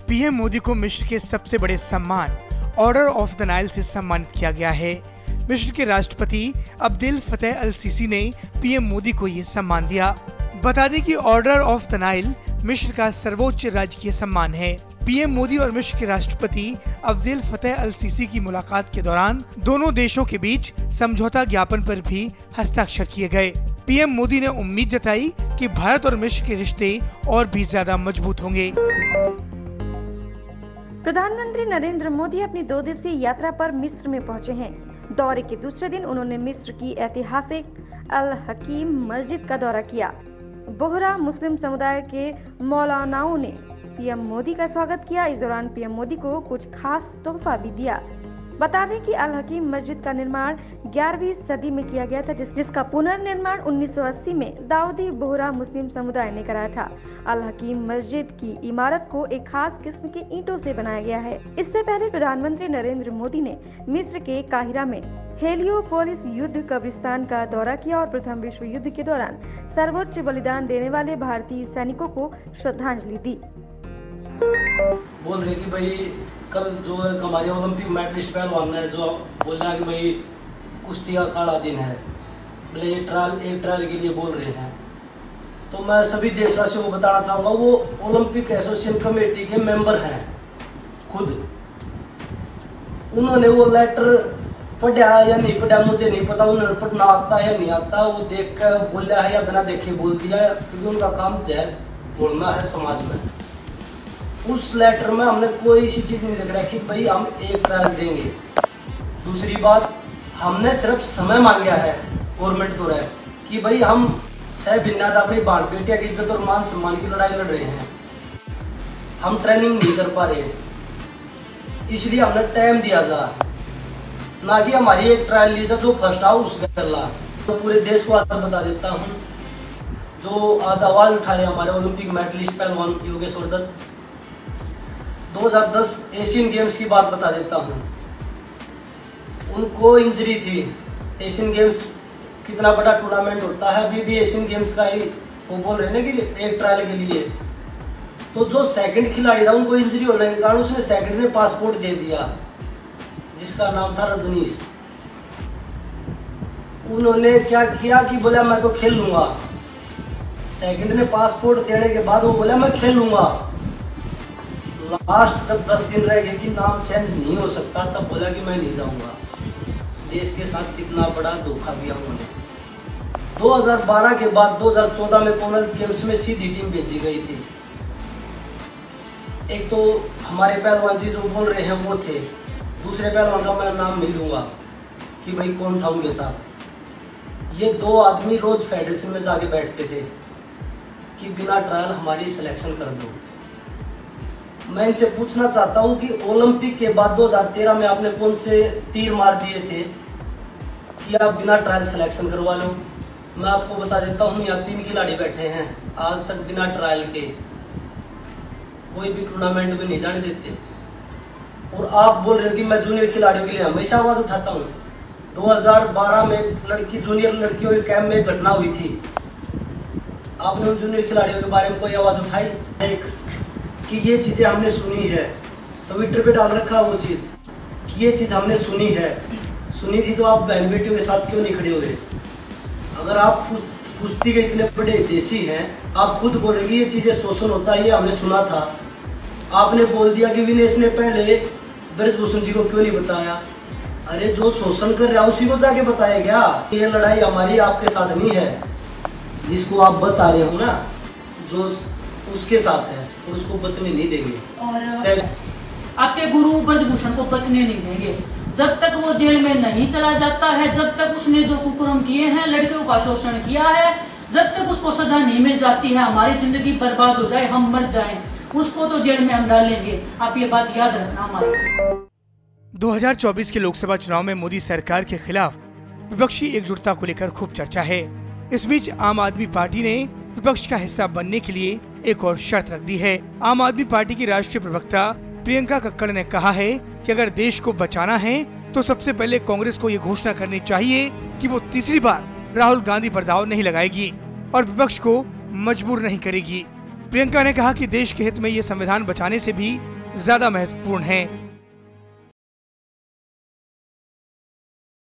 PM Modi को मिस्र के सबसे बड़े सम्मान ऑर्डर ऑफ द नाइल से सम्मानित किया गया है। मिस्र के राष्ट्रपति अब्देल फतेह अल सीसी ने पीएम मोदी को ये सम्मान दिया। बता दें कि ऑर्डर ऑफ द नाइल मिस्र का सर्वोच्च राजकीय सम्मान है। पीएम मोदी और मिस्र के राष्ट्रपति अब्देल फतेह अल सीसी की मुलाकात के दौरान दोनों देशों के बीच समझौता ज्ञापन पर भी हस्ताक्षर किए गए। पीएम मोदी ने उम्मीद जताई कि भारत और मिस्र के रिश्ते और भी ज्यादा मजबूत होंगे। प्रधानमंत्री नरेंद्र मोदी अपनी 2 दिवसीय यात्रा पर मिस्र में पहुंचे हैं। दौरे के दूसरे दिन उन्होंने मिस्र की ऐतिहासिक अल हकीम मस्जिद का दौरा किया। बोहरा मुस्लिम समुदाय के मौलानाओं ने पीएम मोदी का स्वागत किया। इस दौरान पीएम मोदी को कुछ खास तोहफा भी दिया। बता दें कि अल हकीम मस्जिद का निर्माण 11वीं सदी में किया गया था, जिसका पुनर्निर्माण 1980 में दाऊदी बोहरा मुस्लिम समुदाय ने कराया था। अल हकीम मस्जिद की इमारत को एक खास किस्म के ईंटों से बनाया गया है। इससे पहले प्रधानमंत्री नरेंद्र मोदी ने मिस्र के काहिरा में हेलियोपोलिस युद्ध कब्रिस्तान का दौरा किया और प्रथम विश्व युद्ध के दौरान सर्वोच्च बलिदान देने वाले भारतीय सैनिकों को श्रद्धांजलि दी। बोल रहे कि भाई कल जो हमारे ओलंपिक मेडलिस्ट पहलवान ने जो बोला कि भाई कुश्ती का काला दिन है, बोले एक ट्रायल के लिए बोल रहे हैं, तो मैं सभी देशवासियों को बताना चाहूँगा वो ओलंपिक एसोसिएशन कमेटी के मेंबर हैं खुद। उन्होंने वो लेटर पढ़ा या नहीं पढ़ा मुझे नहीं पता, उन्होंने पढ़ना आता है या नहीं आता, वो देख कर बोला है या बिना देखे बोल दिया, क्योंकि उनका काम जहर बोलना है समाज में। उस लेटर में हमने कोई ऐसी चीज नहीं लिख रहा कि भाई हम एक ट्रायल देंगे। दूसरी बात, हमने सिर्फ समय मांगा है गवर्नमेंट को रहे कि भाई हम सह भिन्नता अपनी बाल बेटिया की इज्जत और मान सम्मान की लड़ाई लड़ रहे हैं, हम ट्रेनिंग नहीं कर पा रहे, इसलिए हमने टाइम दिया जा, ना कि हमारी एक ट्रायल ली जा जो फर्स्ट आओ उसका करला। तो पूरे देश को आज बता देता हूँ, जो आज आवाज उठा रहे हमारे ओलंपिक मेडलिस्ट पहलवान योगेश्वर दत्त, 2010 एशियन गेम्स की बात बता देता हूँ, उनको इंजरी थी। एशियन गेम्स कितना बड़ा टूर्नामेंट होता है, अभी भी एशियन गेम्स का ही वो बोल रहे हैं कि एक ट्रायल के लिए, तो जो सेकंड खिलाड़ी था उनको इंजरी होने के कारण उसने सेकंड में पासपोर्ट दे दिया, जिसका नाम था रजनीश। उन्होंने क्या किया कि बोला मैं तो खेल लूंगा, सेकंड ने पासपोर्ट देने के बाद वो बोला मैं खेल लूंगा। लास्ट जब 10 दिन रह गए कि नाम चेंज नहीं हो सकता, तब बोला कि मैं नहीं जाऊंगा। देश के साथ कितना बड़ा धोखा दिया उन्होंने। 2012 के बाद 2014 में कॉमनवेल्थ गेम्स में सीधी टीम भेजी गई थी। एक तो हमारे पहलवान जी जो बोल रहे हैं वो थे, दूसरे पहलवान का मैं नाम नहीं लूंगा कि भाई कौन था उनके साथ। ये 2 आदमी रोज फेडरेशन में जाके बैठते थे कि बिना ट्रायल हमारी सिलेक्शन कर दो। मैं इनसे पूछना चाहता हूं कि ओलंपिक के बाद 2013 में आपने कौन से तीर मार दिए थे कि आप बिना ट्रायल सिलेक्शन करवा लो। मैं आपको बता देता हूं, यहाँ 3 खिलाड़ी बैठे हैं, आज तक बिना ट्रायल के कोई भी टूर्नामेंट में नहीं जाने देते। और आप बोल रहे हो कि मैं जूनियर खिलाड़ियों के लिए हमेशा आवाज उठाता हूँ। 2012 में एक जूनियर लड़कियों के कैंप में एक घटना हुई थी, आपने उन जूनियर खिलाड़ियों के बारे में कोई आवाज उठाई? एक कि ये चीजें हमने सुनी है, ट्विटर पे डाल रखा वो चीज कि ये चीज हमने सुनी है। सुनी थी तो आप बहन बेटियों के साथ क्यों नहीं खड़े हुए? अगर आप कुश्ती के इतने बड़े देशी हैं, आप खुद बोलेंगे ये चीजें शोषण होता है, ये हमने सुना था। आपने बोल दिया कि विनेश ने पहले ब्रजभूषण जी को क्यों नहीं बताया? अरे जो शोषण कर रहा है उसी को जाके बताया क्या? ये लड़ाई हमारी आपके साथ नहीं है, जिसको आप बचा रहे हो ना, जो उसके साथ है, और उसको बचने नहीं देंगे। और आपके गुरु ब्रजभूषण को बचने नहीं देंगे जब तक वो जेल में नहीं चला जाता है, जब तक उसने जो कुकर्म किए हैं, लड़कियों का शोषण किया है, जब तक उसको सजा नहीं मिल जाती है, हमारी जिंदगी बर्बाद हो जाए, हम मर जाएं, उसको तो जेल में हम डालेंगे। आप ये बात याद रखना हमारी। 2024 के लोकसभा चुनाव में मोदी सरकार के खिलाफ विपक्षी एकजुटता को लेकर खूब चर्चा है। इस बीच आम आदमी पार्टी ने विपक्ष का हिस्सा बनने के लिए एक और शर्त रख दी है। आम आदमी पार्टी की राष्ट्रीय प्रवक्ता प्रियंका कक्कड़ ने कहा है कि अगर देश को बचाना है तो सबसे पहले कांग्रेस को ये घोषणा करनी चाहिए कि वो तीसरी बार राहुल गांधी पर दांव नहीं लगाएगी और विपक्ष को मजबूर नहीं करेगी। प्रियंका ने कहा कि देश के हित में ये संविधान बचाने से भी ज्यादा महत्वपूर्ण है।